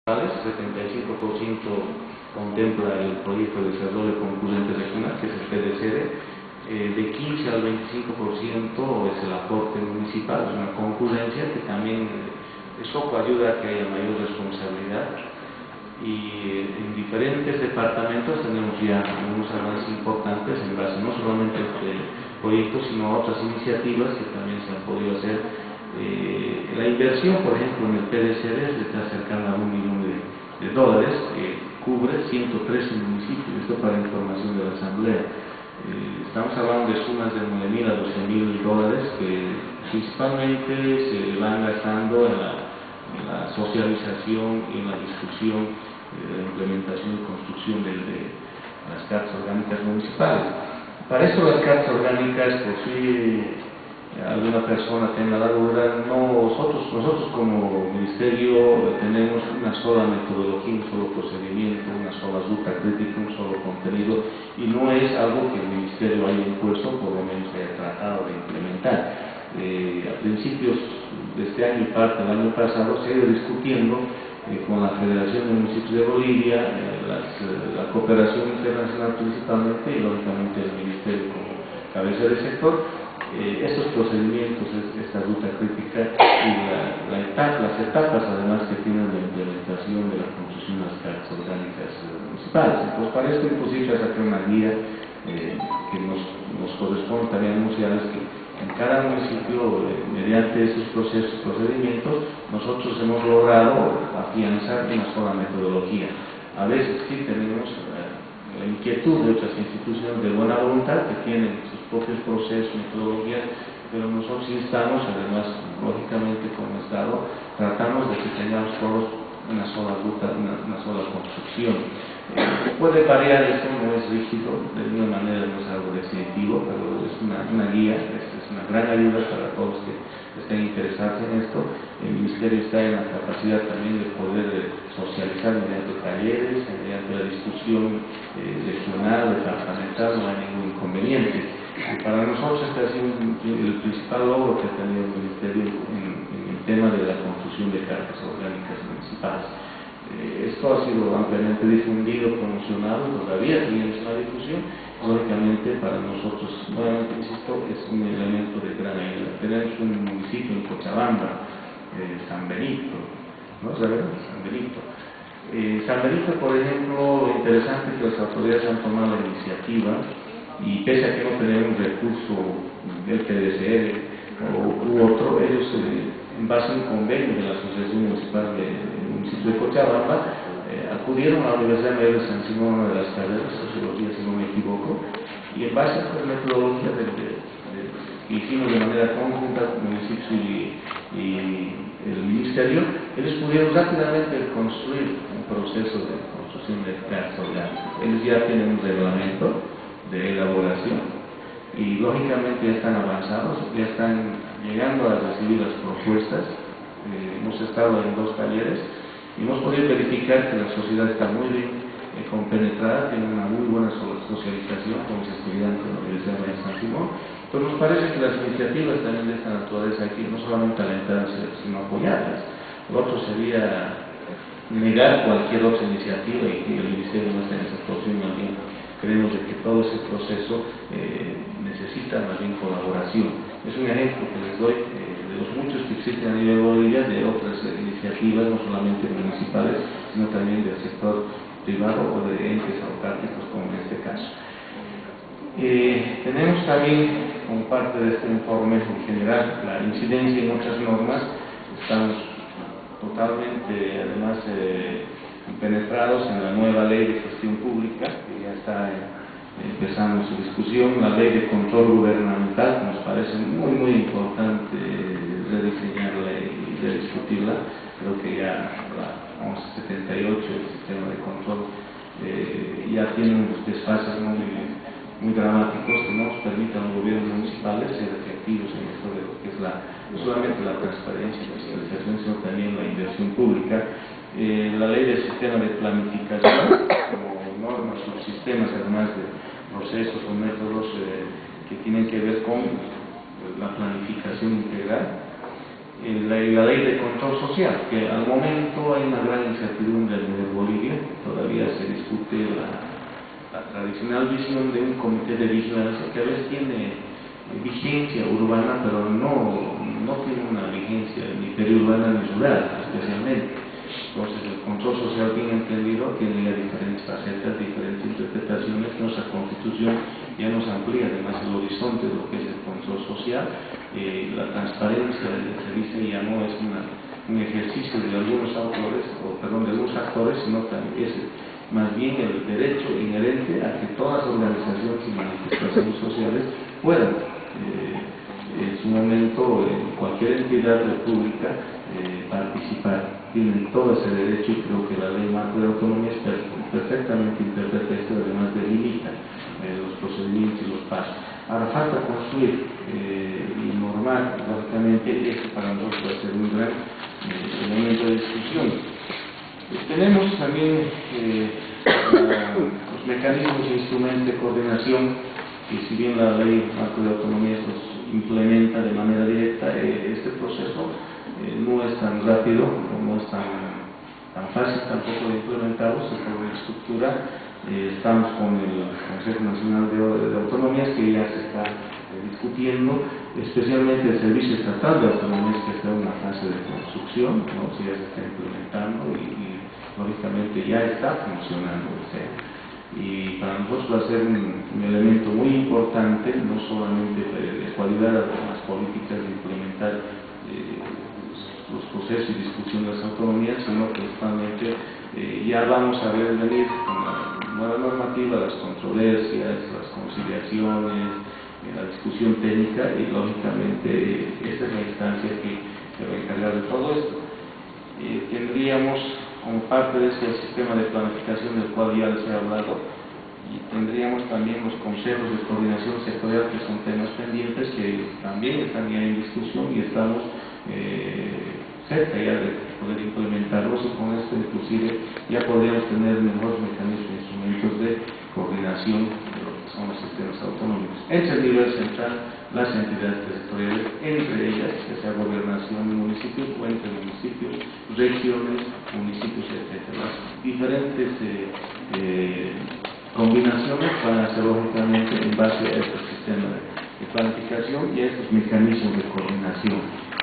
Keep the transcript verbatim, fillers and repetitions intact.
setenta y cinco por ciento contempla el proyecto de desarrollo concurrente regional, que es el P D C D, eh, de quince al veinticinco por ciento es el aporte municipal, es una concurrencia que también eso ayuda a que haya mayor responsabilidad, y en diferentes departamentos tenemos ya unos avances importantes en base no solamente a este proyecto, sino a otras iniciativas que también se han podido hacer. Eh, la inversión, por ejemplo, en el P D C D se está acercando a un millón de, de dólares, que cubre ciento trece municipios, esto para información de la Asamblea. Eh, estamos hablando de sumas de nueve mil a doce mil dólares que principalmente se van gastando en la, en la socialización y en la discusión de la implementación y construcción de, de las cartas orgánicas municipales. Para eso las cartas orgánicas, por si alguna persona tenga la duda, no, nosotros, nosotros como ministerio tenemos una sola metodología, un solo procedimiento, una sola ruta crítica, un solo contenido, y no es algo que el ministerio haya impuesto, por lo menos haya tratado de implementar. Eh, a principios de este año y parte del año pasado se ha ido discutiendo eh, con la Federación de Municipios de Bolivia, eh, las, eh, la cooperación internacional principalmente, y lógicamente el ministerio como cabeza del sector, Eh, estos procedimientos, esta ruta crítica y la, la etapa, las etapas además que tienen la implementación de la construcción de las cartas orgánicas eh, municipales. Entonces, para esto es posible sacar una guía eh, que nos, nos corresponde también anunciar, que en cada municipio, eh, mediante estos procesos y procedimientos, nosotros hemos logrado afianzar una sola metodología. A veces sí tenemos eh, la inquietud de otras instituciones de buena voluntad que tienen sus propios procesos, metodologías, pero nosotros instamos, además, lógicamente como Estado, tratamos de que tengamos todos una sola ruta, una, una sola construcción. Eh, puede variar, esto no es rígido, de ninguna manera no es algo definitivo, pero es una, una guía, es, es una gran ayuda para todos los que estén interesados en esto. El Ministerio está en la capacidad también de poder socializar mediante talleres, mediante la discusión eh, regional, departamental, no hay ningún inconveniente. Y para nosotros este ha sido el principal logro que ha tenido el Ministerio en, en el tema de la construcción de cartas orgánicas municipales. Eh, esto ha sido ampliamente difundido, promocionado, todavía tenemos una difusión. Lógicamente para nosotros, nuevamente insisto, es un elemento de gran ayuda. Tenemos un municipio en Cochabamba, eh, San Benito, ¿no? ¿Sabes? San Benito. Eh, San Benito, por ejemplo, lo interesante es que las autoridades han tomado la iniciativa, y pese a que no tenemos un recurso del P D C D u otro, ellos, eh, en base a un convenio de la Asociación Municipal del municipio de Cochabamba, eh, acudieron a la Universidad Mayor de San Simón, una de las carreras, sociología si no me equivoco, y en base a esta metodología de, de, de, que hicimos de manera conjunta con el municipio y, y el ministerio, ellos pudieron rápidamente construir un proceso de construcción de cartas orgánicas. Ellos ya tienen un reglamento de elaboración y lógicamente ya están avanzados, ya están llegando a recibir las propuestas. Eh, hemos estado en dos talleres y hemos podido verificar que la sociedad está muy bien eh, compenetrada, tiene una muy buena socialización con los estudiantes de la Universidad de San Simón. Entonces nos parece que las iniciativas también de esta naturaleza aquí no solamente alentarse, sino apoyarlas. Lo otro sería negar cualquier otra iniciativa y que el Ministerio no esté en esa posición. Más bien creemos de que todo ese proceso eh, necesita más bien colaboración. Es un ejemplo que les doy eh, de los muchos que existen a nivel de Bolivia, de otras eh, iniciativas, no solamente municipales, sino también del sector privado o de entes autárquicos, como en este caso. Eh, tenemos también, como parte de este informe en general, la incidencia en otras normas. Estamos totalmente, además, eh, penetrados en la nueva ley de gestión pública, que ya está eh, empezando su discusión, la ley de control gubernamental, que nos parece muy muy importante rediseñarla y rediscutirla. Creo que ya la once setenta y ocho, el sistema de control, eh, ya tiene unos desfases muy, muy dramáticos que no nos permiten a los gobiernos municipales ser efectivos en esto de lo que es la, no solamente la transparencia y la fiscalización, sino también la inversión pública. Eh, la ley del sistema de planificación, como normas, subsistemas, además de procesos o métodos eh, que tienen que ver con la planificación integral. eh, la, la ley de control social, que al momento hay una gran incertidumbre en Bolivia, todavía se discute la, la tradicional visión de un comité de vigilancia que a veces tiene vigencia urbana, pero no, no tiene una vigencia ni periurbana ni rural, especialmente. Entonces, el control social, bien entendido, tiene ya diferentes facetas, diferentes interpretaciones. Nuestra Constitución ya nos amplía además el horizonte de lo que es el control social. Eh, la transparencia, se dice, ya no es una, un ejercicio de algunos autores, o perdón, de algunos actores, sino también es más bien el derecho inherente a que todas las organizaciones y manifestaciones sociales puedan, eh, en su momento, en cualquier entidad pública, eh, participar. Tienen todo ese derecho y creo que la ley marco de autonomía perfectamente interpreta esto, además delimita eh, los procedimientos y los pasos. Ahora falta construir eh, y normar, lógicamente, esto para nosotros va a ser un gran eh, elemento de discusión. Eh, tenemos también eh, la, los mecanismos e instrumentos de coordinación, que si bien la ley marco de autonomía los implementa de manera directa, eh, este proceso eh, no es tan rápido, no es tan, tan fácil tampoco de implementarlos por una estructura. Eh, estamos con el Consejo Nacional de, de Autonomías, que ya se está eh, discutiendo, especialmente el Servicio Estatal de Autonomías, que está en una fase de construcción, ¿no? Si ya se está implementando y, y lógicamente ya está funcionando. O sea, y para nosotros va a ser un, un elemento muy importante, no solamente de cualidad de las políticas de implementar eh, los procesos y discusión de las autonomías, sino que principalmente eh, ya vamos a ver venir con la nueva normativa, las controversias, las conciliaciones, eh, la discusión técnica, y lógicamente eh, esta es la instancia que se va a encargar de todo esto. Eh, tendríamos como parte de este sistema de planificación del cual ya les he hablado, y tendríamos también los consejos de coordinación sectorial, que son temas pendientes que también están ya en discusión y estamos eh, cerca ya de poder implementarlos, y con esto inclusive ya podríamos tener mejores mecanismos e instrumentos de coordinación de lo que son los sistemas autonómicos entre el nivel central, las entidades territoriales, entre ellas, ya sea gobernación y municipios, o entre municipios, regiones, municipios, etcétera. Las diferentes eh, eh, combinaciones van a ser lógicamente en base a este sistema de planificación y a estos mecanismos de coordinación.